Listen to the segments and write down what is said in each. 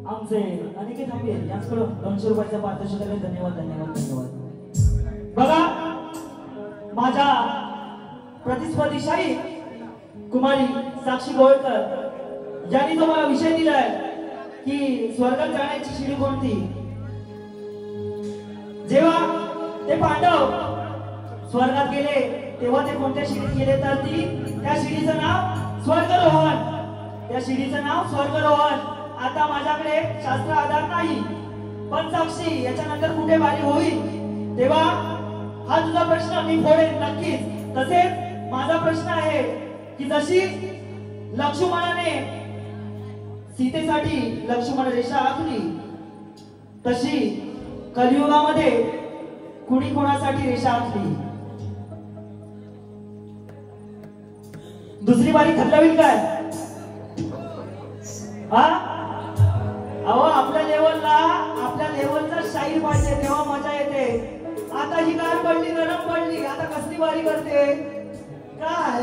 आमचे अनिकेत आंबेर यांच्याकडून 200 रुपयाचा पारितोषिक. धन्यवाद धन्यवाद धन्यवाद. बघा माझ्या प्रतिस्पर्धी शाही कुमारी साक्षी गोळकर यांनी जो मला विषय दिलाय की स्वर्गात जाण्याची शिडी कोणती. जेव्हा ते पांडव स्वर्गात गेले तेव्हा ते कोणत्या शिडीत गेले तर त्या शिडीचं नाव स्वर्गरोहण. त्या शिडीचं नाव स्वर्गरोहण. आता माझ्याकडे शास्त्र आधार नाही पण साक्षी याच्यानंतर कुठे बारी होईल तेव्हा हा तुझा प्रश्न मी फोडेन नक्कीच. तसेच माझा प्रश्न आहे की जशी लक्ष्मणाने सीतेसाठी लक्ष्मण रेषा आखली तशी कलियुगामध्ये कुणी कोणासाठी रेषा आखली. दुसरी बारी खतलावील काय हा. अहो आपल्या लेवलचा शाहीर पाहिजे तेव्हा मजा येते. आता ही गार पडली नरम पडली आता कसली बारी करते काय.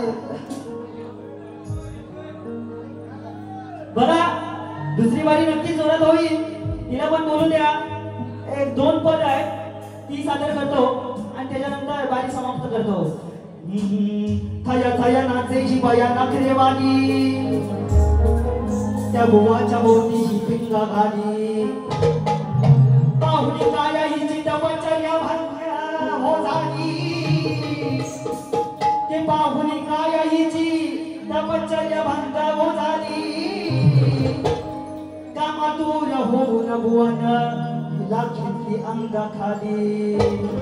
बघा दुसरी बारी नक्की जोरात होईल. तिला पण बोलू द्या. एक 2 पद आहेत ती सादर करतो आणि त्याच्यानंतर बारी समाप्त करतो. थया थया नाचे ही बाया नखरेवाली त्या बुवाच्या भोवती ही पिंगा घाली. पाहुणी काया हिची तपश्चर्या भंगा हो झाली. ते पाहुणी काया हिची तपश्चर्या भंगा हो झाली. कामातूर होऊन भुवन हिला घेतली अंगा खाली.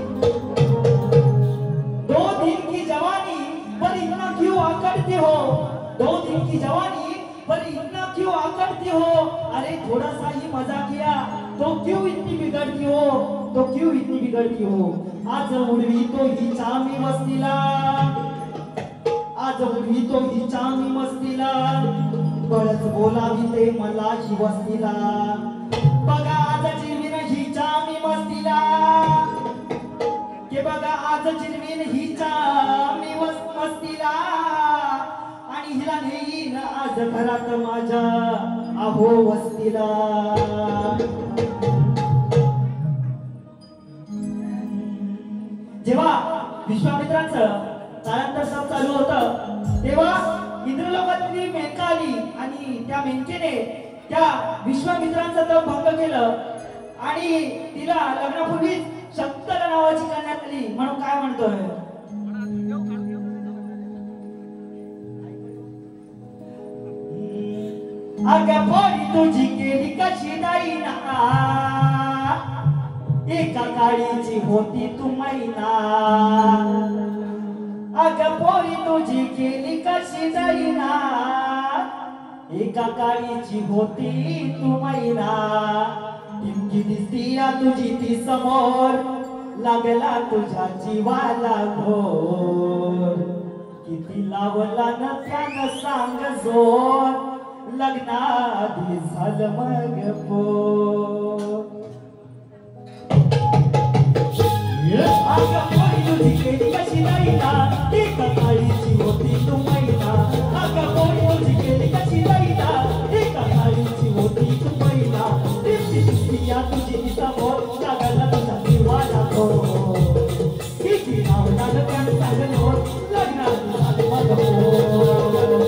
2 दिन की जवानी पर इतना क्यों आकड़ती हो. 2 दिन की जवानी पर इतना क्यों आकड़ती हो. अरे थोड़ा सा ही मजा किया तो क्यों इतनी बिगड़ती हो. तो क्यों इतनी बिगड़ती हो. आज उडवी तो ही चामी मस्तीला. आज उडवी तो ही चामी मस्तीला. बळच बोलावी ते मला ही वस्तीला. बघा आज जिरवीन ही चामी मस्तीला. के बघा आज जिरवीन ही चामी मस्तीला. आणि हिला नेईन आज घरात माझ्या अहो वस्तीला. जेव्हा विश्वामित्रांचं काळांतर तप चालू होतं तेव्हा इंद्रलोकातली मेनका आली आणि त्या मेनकेने त्या विश्वामित्रांचं तप भंग केलं आणि तिला लग्नापूर्वी शक्तला नावाची करण्यात आली. म्हणून काय म्हणतोय अगं पोरी तुझी केली कशी दाईना. एका काळीची होती तू मैना. अगं पोरी तुझी केली कशी दाईना. एका काळीची होती तू मैना. इतकी दिसती तुझी ती समोर लागला तुझ्या जीवाला घोर. किती लावला न त्यानं सांग जोर. लग्नाआधी झालं मग पोर. अगं पोरी तुझी केली कशी दाईना. एका काळीची होती तू मैना. अगं पोरी तुझी केली कशी दाईना. एका काळीची होती तू मैना. दिसती दिसती तुझी ती समोर लागला तुझा जीवाला घोर. किती लावला न त्यानं सांग जोर. लग्नाआधी झालं मग पोर.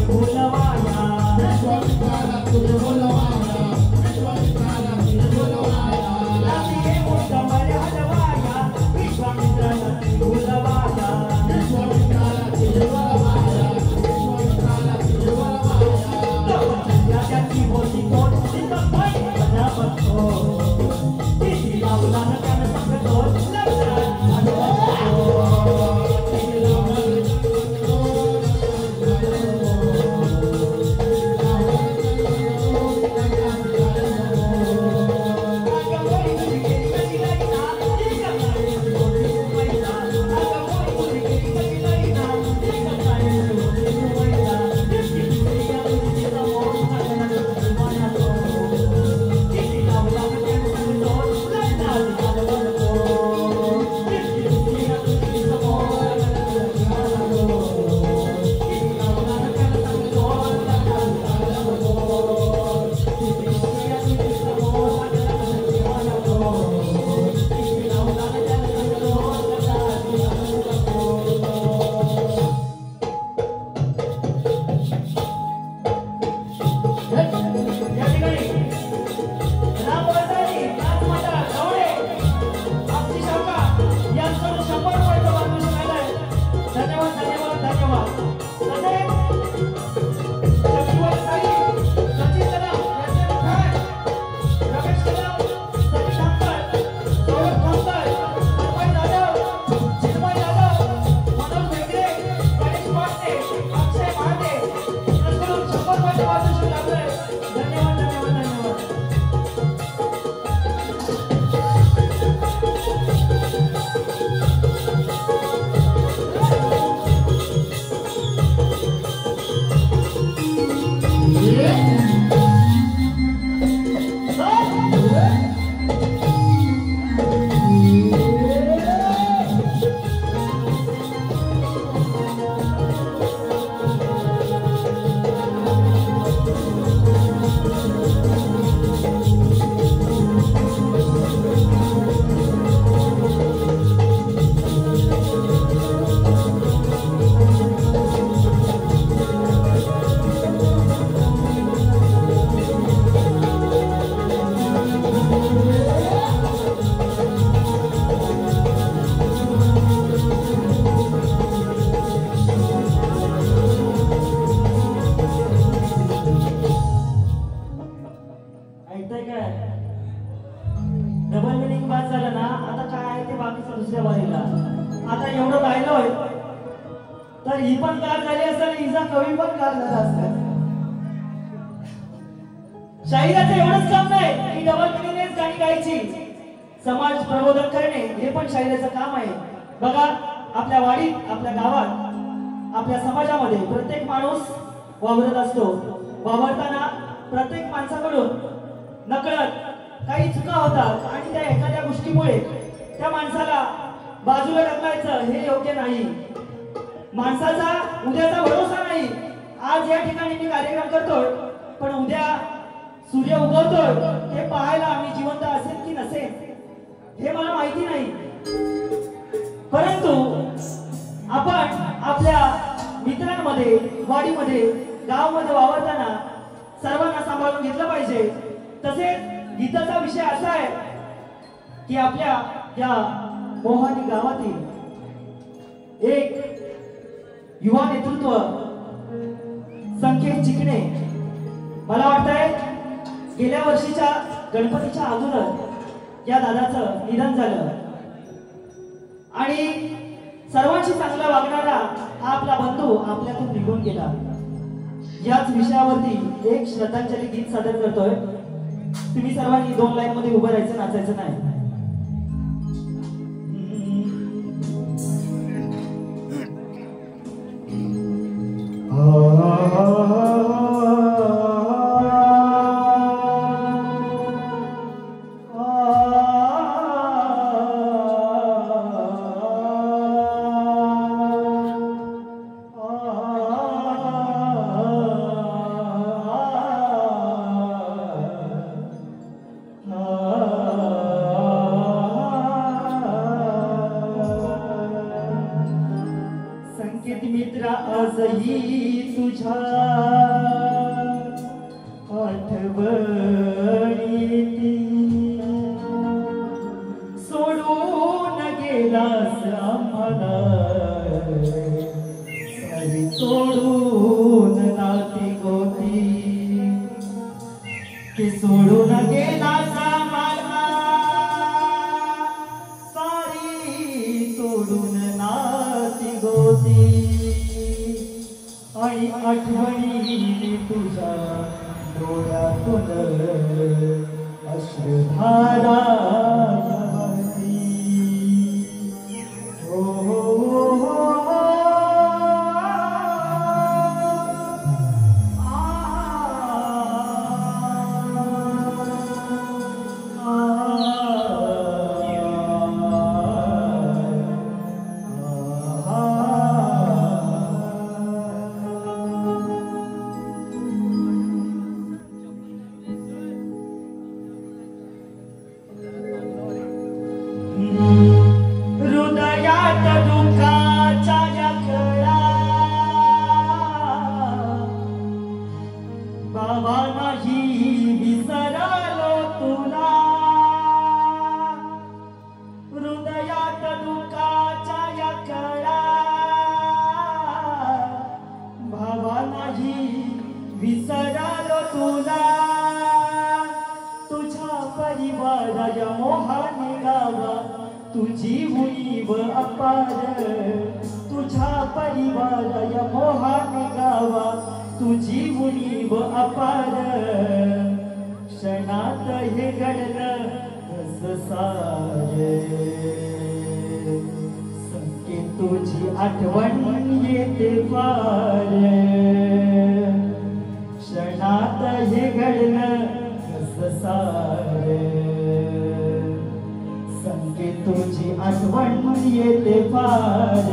दुसऱ्या बारीला आता एवढं गायलोय तर ही पण गार झाली असेल, हिचा कवी पण गार झाला असेल. शाहिराचं एवढंच काम नाही की डबल मिनिंगनेच गाणी गायची, समाज प्रबोधन करणे हे पण शाहिराचं काम आहे. बघा आपल्या वाडीत, आपल्या गावात, आपल्या समाजामध्ये प्रत्येक माणूस वावरत असतो. वावरताना प्रत्येक माणसाकडून नकळत काही चुका होतात आणि त्या एखाद्या गोष्टीमुळे त्या माणसाला बाजूला ढकलायचं हे योग्य नाही. माणसाचा उद्याचा भरोसा नाही. आज या ठिकाणी मी कार्यक्रम करतोय पण उद्या सूर्य उगवतोय हे पाहायला आम्ही जिवंत असेल की नसेल हे मला माहिती नाही. परंतु आपण आपल्या मित्रांमध्ये, वाडीमध्ये, गावामध्ये वावरताना सर्वांना सांभाळून घेतलं पाहिजे. तसेच गीताचा विषय असा आहे की आपल्या या मोहानी गावातील एक युवा नेतृत्व संकेत चिकणे, मला वाटतंय गेल्या वर्षीच्या गणपतीच्या अगोदर या दादाचं निधन झालं आणि सर्वांशी चांगला वागणारा हा आपला बंधू आपल्यातून निघून गेला. याच विषयावरती एक श्रद्धांजली गीत सादर करतोय. तुम्ही सर्वांनी 2 लाईन मध्ये उभं राहायचं, नाचायचं नाही. संकेत मित्रा आजही तुझ्या आठवणी येती सोडून गेलास आम्हाला सारी सोडून नाती गोती ते सोडून गेलास आम्हाला सारी सोडून नाती गोती आणि आठवणी तुझ्या डोळ्यातून अश्रुधारा वाहती. हो हो हो हृदयात दुःखाचा जखडा बाबा नाही विसरलो तुला हृदयात दुःखाचा जखडा बाबा नाही विसरलो तुला तुझ्या परिवाराच्या मोहाने गावा तुझी उणीव अपार तुझ्या परिवाराच्या मोहाने गावा तुझी उणीव अपार क्षणात हे घडलं कसं सारे संके तुझी आठवण येते फार क्षणात हे घडलं कसं सारे संके तुझी आठवण येते फार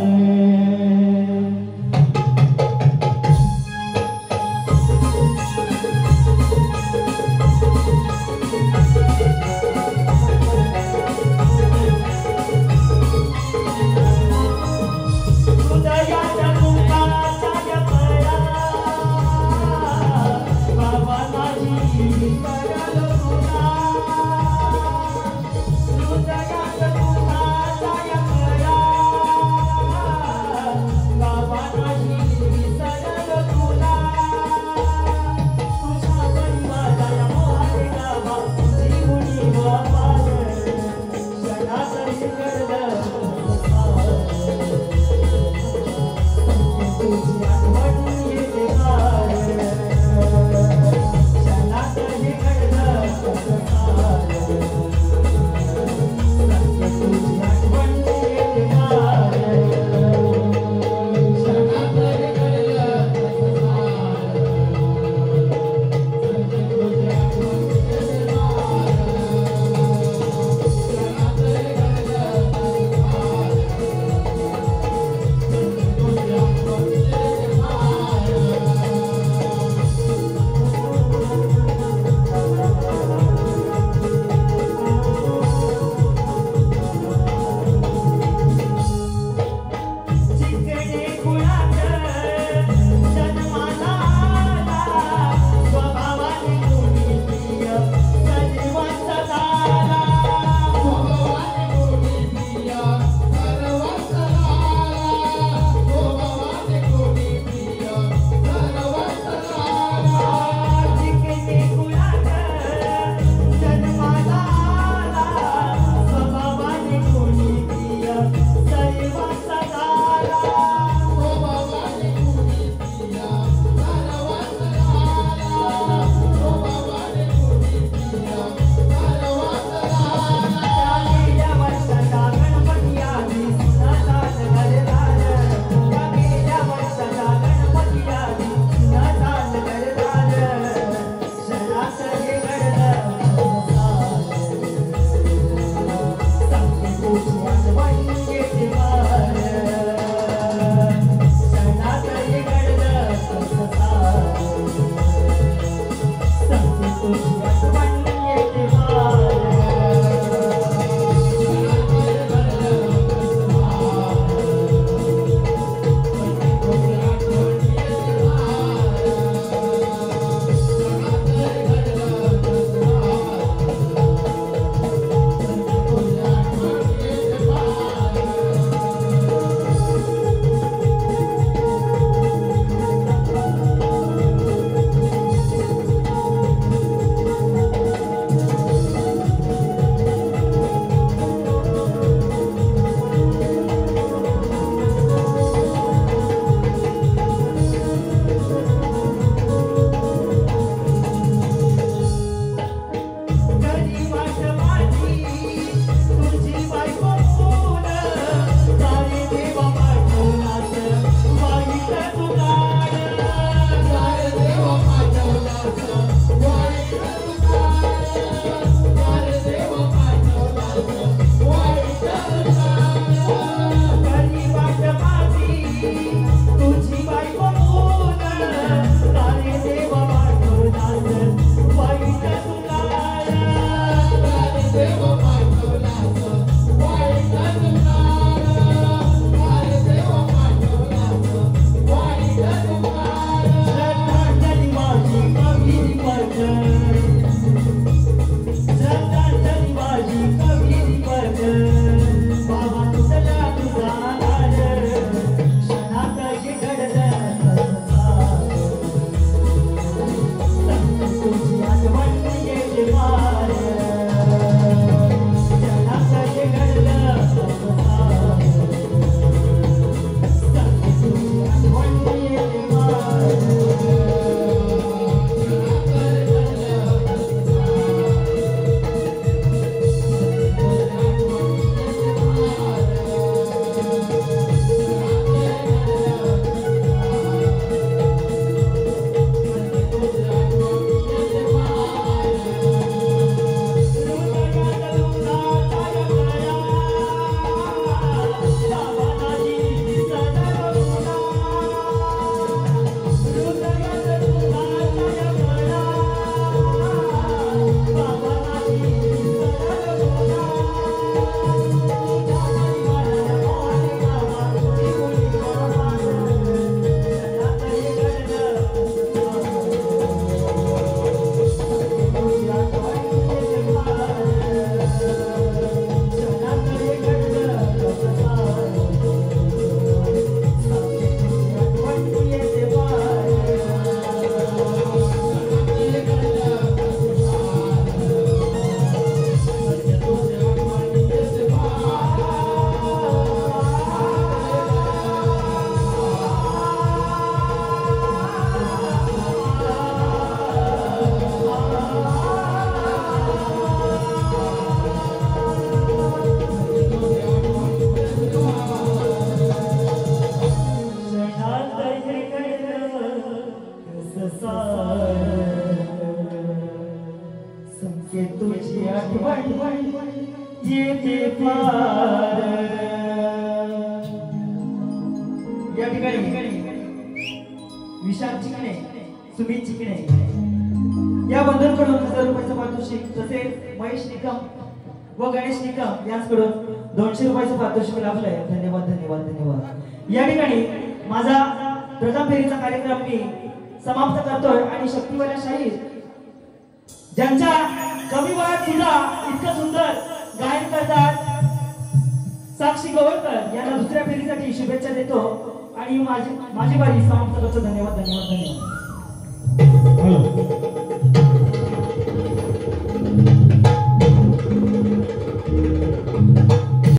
या ठिकाणी विशाल चिकणे, सुमित चिकणे या बंधूंकडून 1000 रुपयाचं पारितोषिक, तसेच महेश निकम व गणेश निकम यांच्याकडून 200 रुपयाचं पारितोषिक लाभलंय. धन्यवाद धन्यवाद धन्यवाद. या ठिकाणी माझा प्रथम फेरीचा कार्यक्रम मी समाप्त करतोय आणि शक्तिवाल्या शाहीर ज्यांच्या कमी वयात सुद्धा इतकं सुंदर गायन करतात साक्षी गोवळकर यांना दुसऱ्या फेरीसाठी शुभेच्छा देतो आणि माझी बारी समाप्त करतो. धन्यवाद धन्यवाद धन्यवाद.